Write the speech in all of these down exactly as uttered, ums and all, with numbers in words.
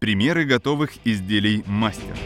Примеры готовых изделий «Мастер».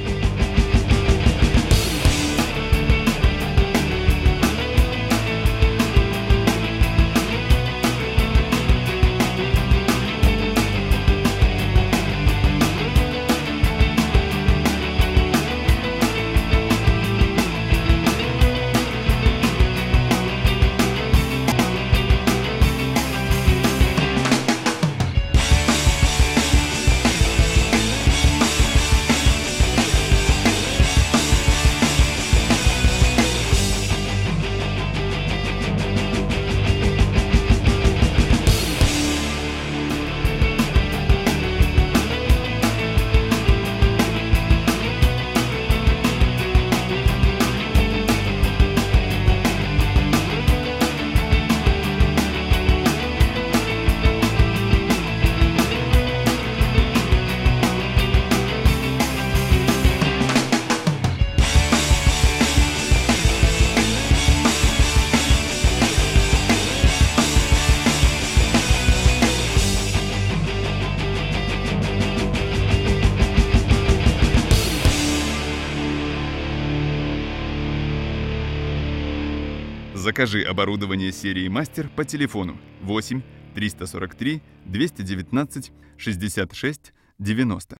Закажи оборудование серии «Мастер» по телефону восемь триста сорок три двести девятнадцать шестьдесят шесть девяносто.